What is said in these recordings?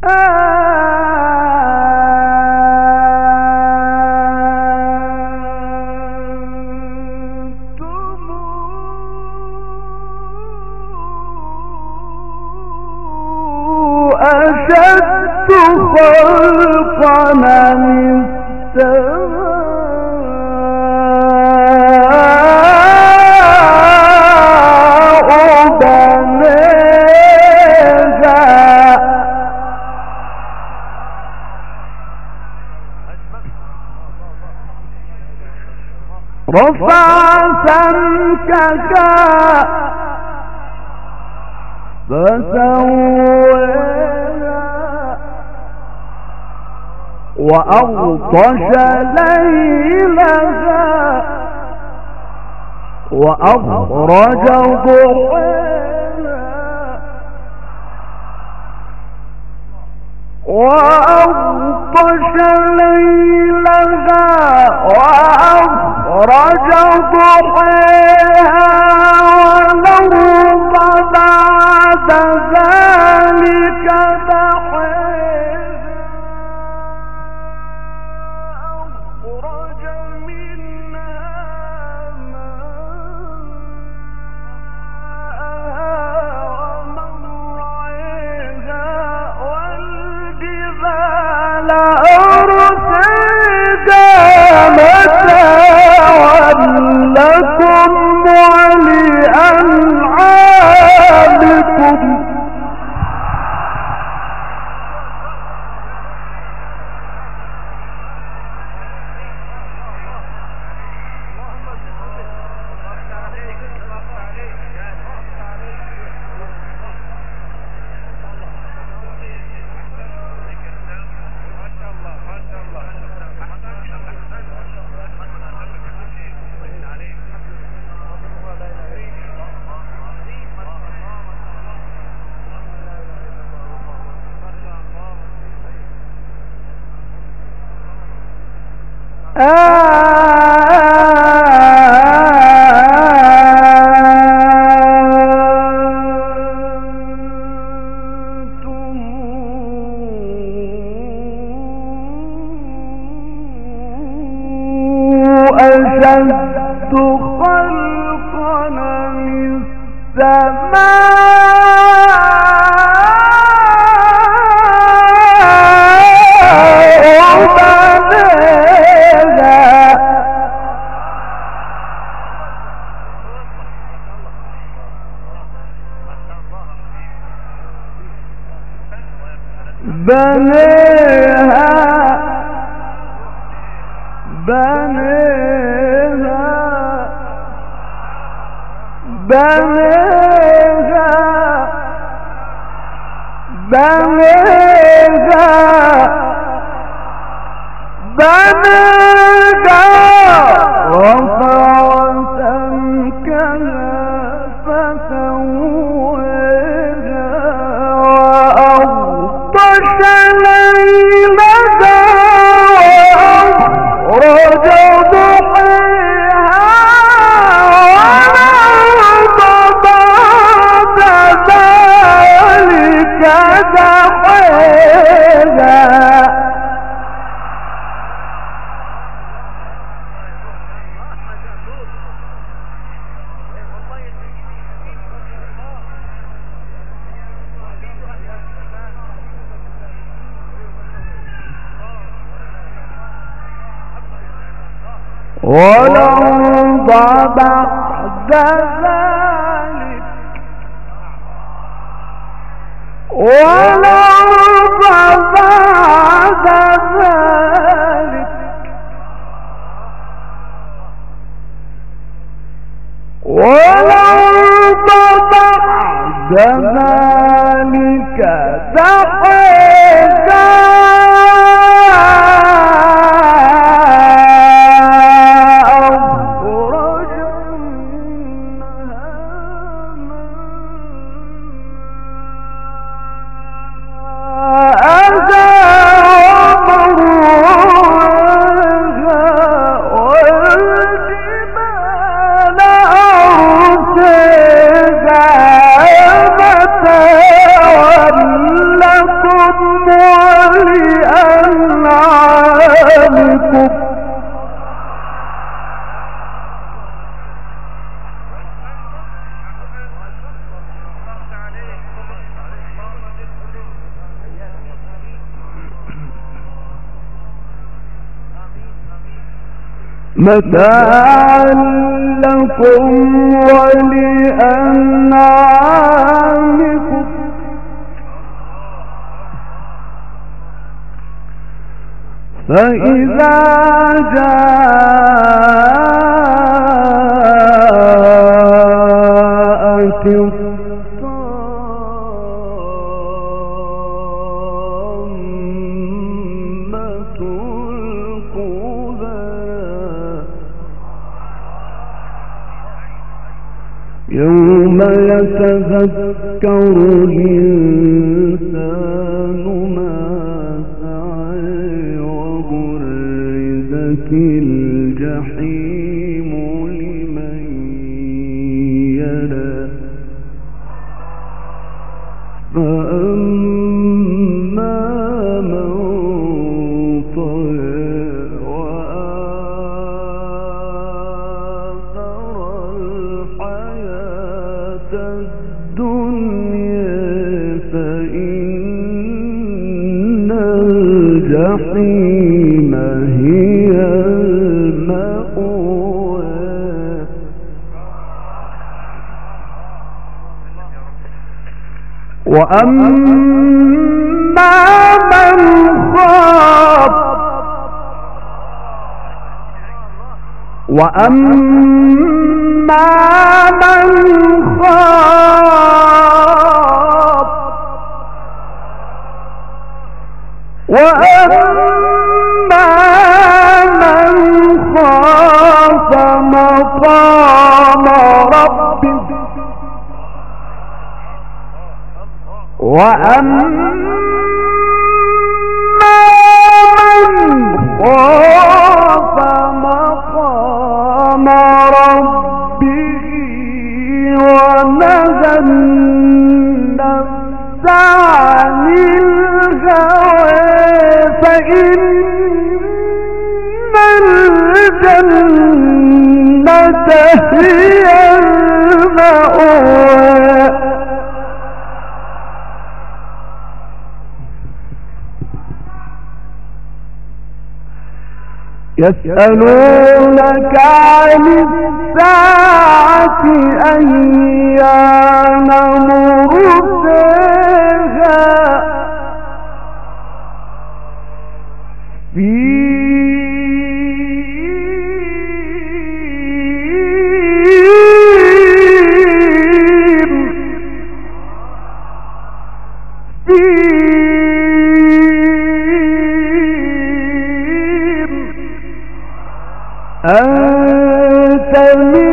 أشد خلقا من السماء رفع سمكك فسواها وأغطش ليلها وأخرج ضحاها وأغطش ليلها وأخرج ضحاها والأرض بعد ذلك دحاها أخرج منها ماءها ومرعاها والجبال أرساها متاعا لكم ولأنعامكم أشد خلقا من السماء بنيها رفع سمكها فسواها وأغطش ليلها وأخرج ضحاها والأرض بعد ذلك دحاها والأرض بعد ذلك والأرض بعد ذلك والأرض بعد ذلك دحاها متاعا لكم متاعا لكم ولأنعامكم فإذا جاءت الطامة الكبرى يوم يتذكر الإنسان ما سعى وبرزت الجحيم لمن يرى فأما من طغى وآثر الحياة الدنيا فإن الجحيم هي المأوى وأما من خاف مقام ربه وأما من خاف مقام ربه ونهى النفس عن الهوى فإن الجنة هي المأوى يسألونك عن الساعة أيان مرساها أنت من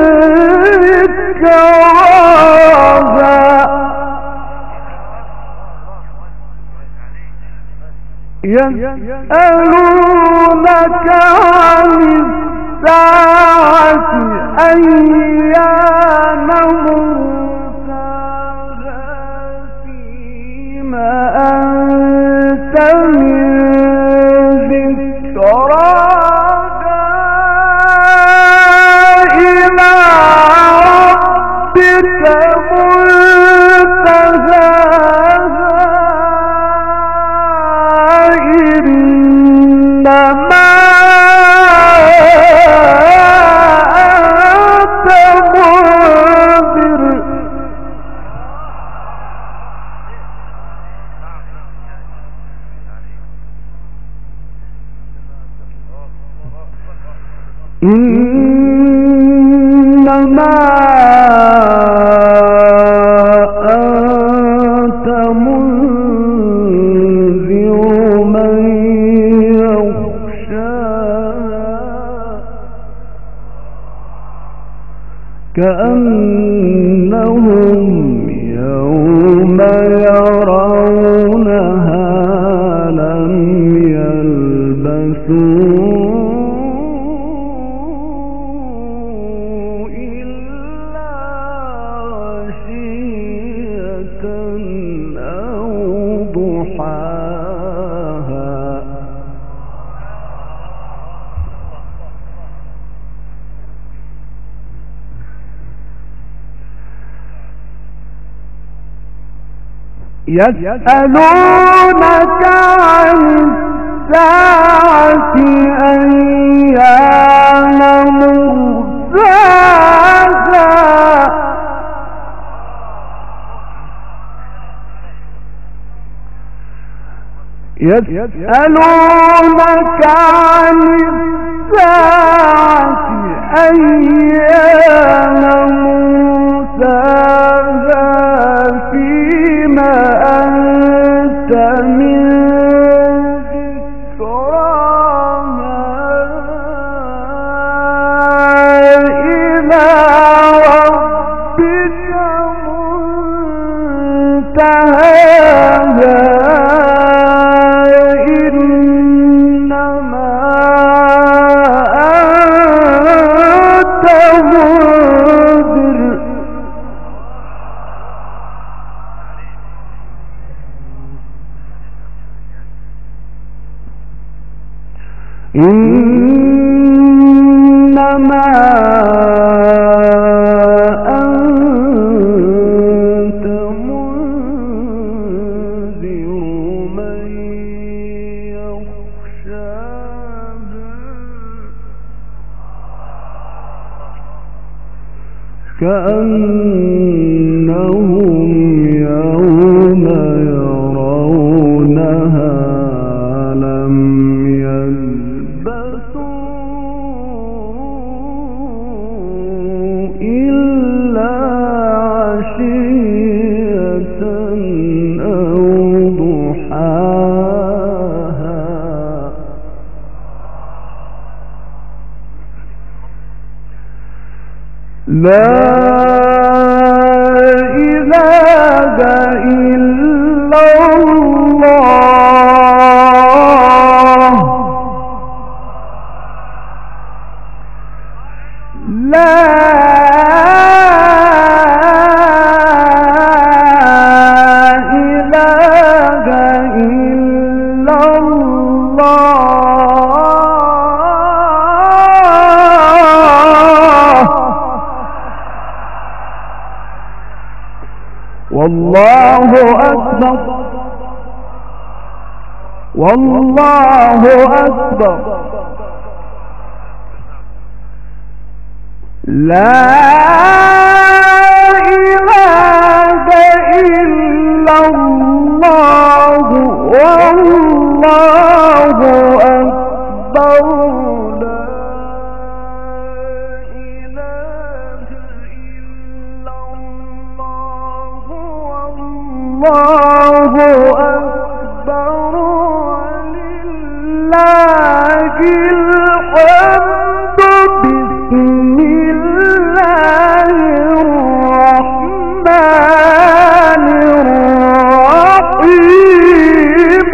ذكراها يسألونك عن الساعة أيان مرساها فيما أنت من ذكراها إنما أنت منذر من يخشى كأنهم يوم يرونها لم يلبثوا يسألونك عن الساعة أيان يسألونك عن الساعة أيان مرساها فيما أنت من ذكراها إلى ربك منتهاها إنما أنت منذر من يخشاها كأنهم يوم يرونها لم إلا عشية أو ضحاها لا إله إلا الله لا والله أكبر والله أكبر لا إله إلا الله والله أكبر الله أكبر ولله الحمد بسم الله الرحمن الرحيم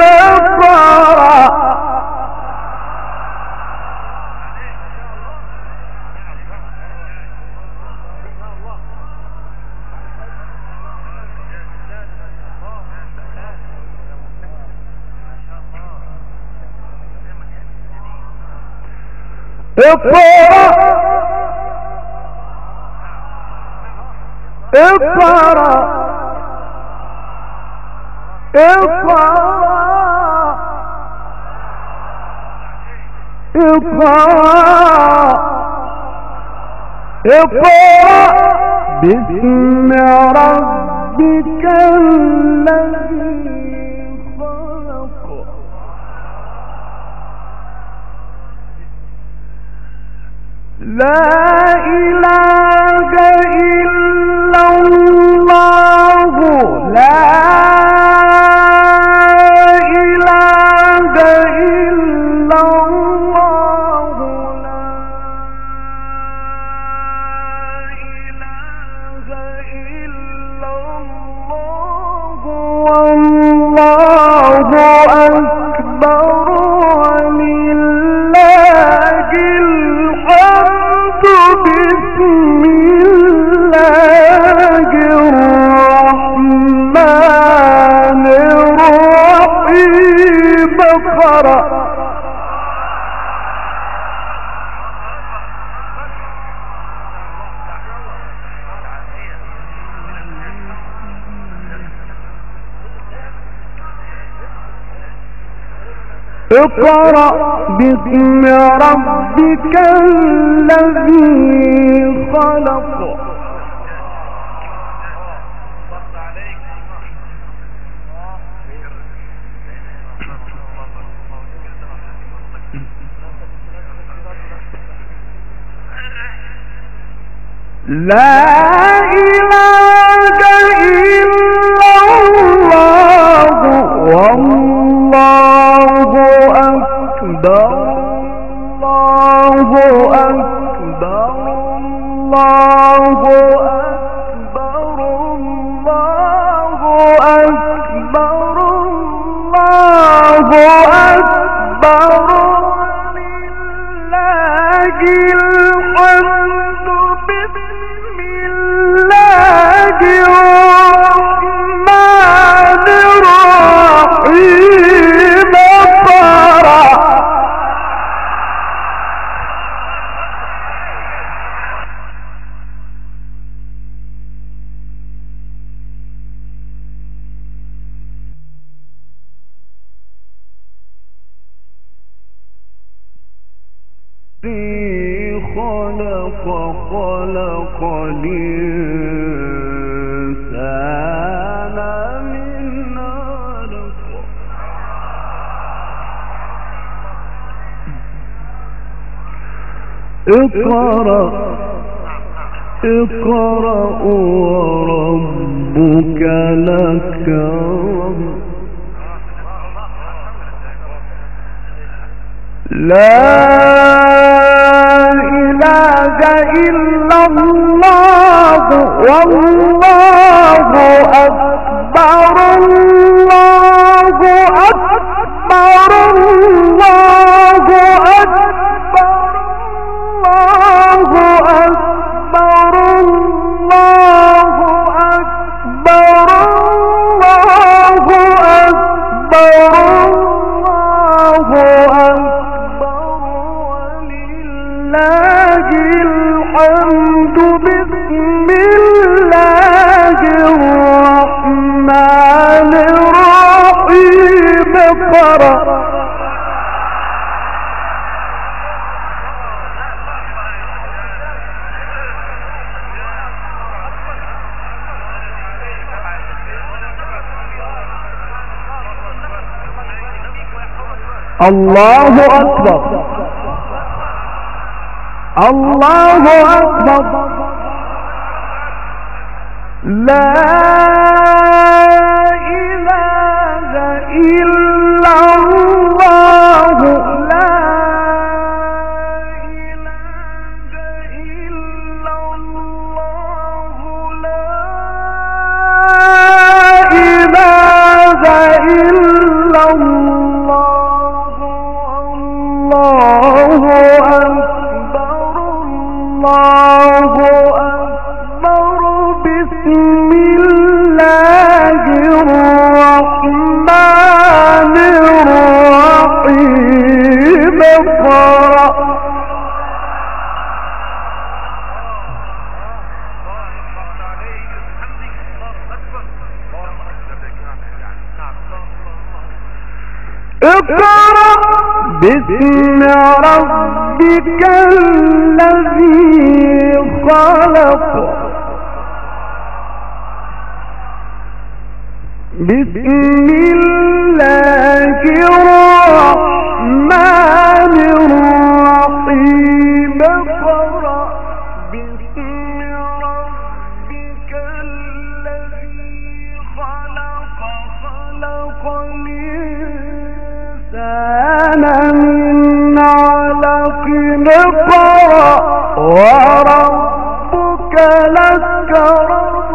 اقرأ اقرأ اقرأ اقرأ اقرأ باسم ربك الذي خلق لا إله إلا الله لا إله إلا الله لا إله إلا الله والله أكبر ولله الحمد بسم الله الرحمن الرحيم اقرأ اقرأ باسم ربك الذي خلق لا إله إلا الله والله أكبر الله أكبر الله أكبر الله أكبر الله أكبر ولله الحمد بسم الله الرحمن الرحيم فرح خلق الإنسان من علق اقرأ وربك الأكرم لا إله إلا الله والله أكبر الله أكبر الله أكبر الله أكبر الله أكبر الله أكبر الله أكبر ولله الحمد بسم الله الرحمن الرحيم اقرأ الله أكبر الله أكبر لا إله إلا الله لا إله إلا الله لا إله إلا الله الله أكبر الله أكبر بسم الله الرحمن الرحيم اقرأ اقرأ باسم ربك الذي خلق بسم الله الرحمن الرحيم اقرأ باسم ربك الذي خلق الإنسان من علق اقرأ وربك الأكرم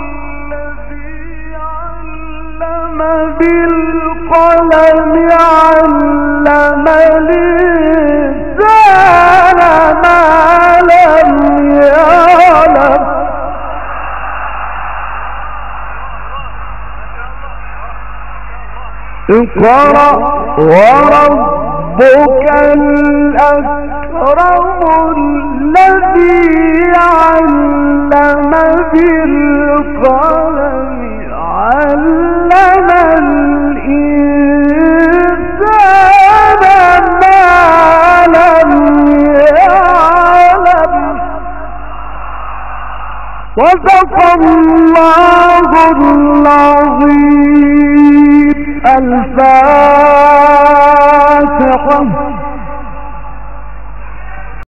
بالقلم علم الإنسان ما لم يعلم اقرأ وربك الأكرم الذي علم بالقلم علم الإنسان ما لم يعلم صدق الله العظيم الفاتحة